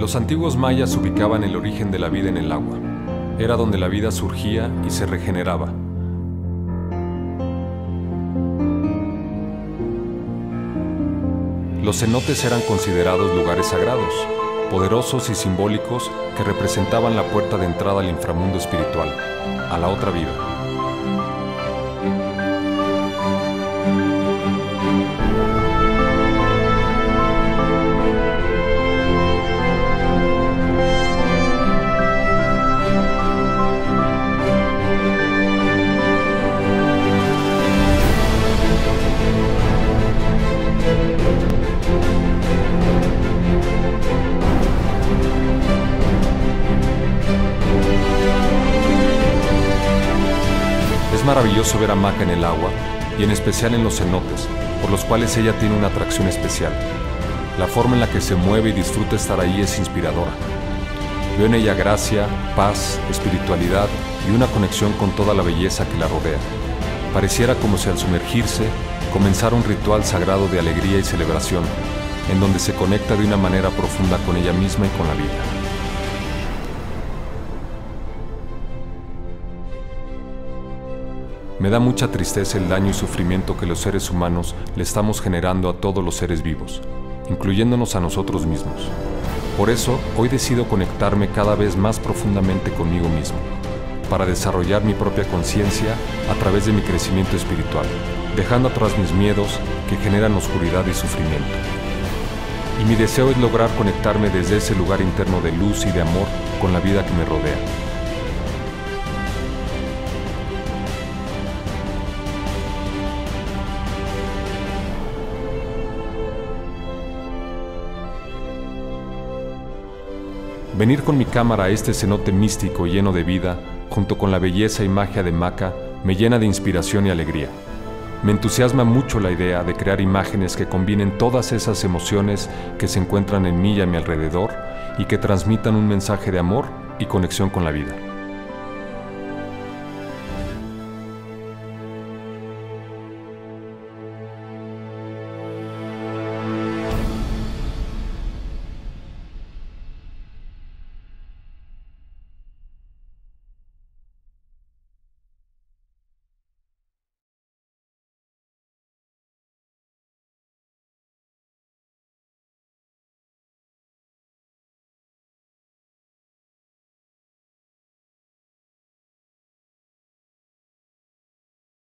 Los antiguos mayas ubicaban el origen de la vida en el agua. Era donde la vida surgía y se regeneraba. Los cenotes eran considerados lugares sagrados, poderosos y simbólicos que representaban la puerta de entrada al inframundo espiritual, a la otra vida. Es maravilloso ver a Maca en el agua, y en especial en los cenotes, por los cuales ella tiene una atracción especial. La forma en la que se mueve y disfruta estar ahí es inspiradora. Veo en ella gracia, paz, espiritualidad y una conexión con toda la belleza que la rodea. Pareciera como si al sumergirse, comenzara un ritual sagrado de alegría y celebración, en donde se conecta de una manera profunda con ella misma y con la vida. Me da mucha tristeza el daño y sufrimiento que los seres humanos le estamos generando a todos los seres vivos, incluyéndonos a nosotros mismos. Por eso, hoy decido conectarme cada vez más profundamente conmigo mismo, para desarrollar mi propia conciencia a través de mi crecimiento espiritual, dejando atrás mis miedos que generan oscuridad y sufrimiento. Y mi deseo es lograr conectarme desde ese lugar interno de luz y de amor con la vida que me rodea. Venir con mi cámara a este cenote místico lleno de vida, junto con la belleza y magia de Maca, me llena de inspiración y alegría. Me entusiasma mucho la idea de crear imágenes que combinen todas esas emociones que se encuentran en mí y a mi alrededor y que transmitan un mensaje de amor y conexión con la vida.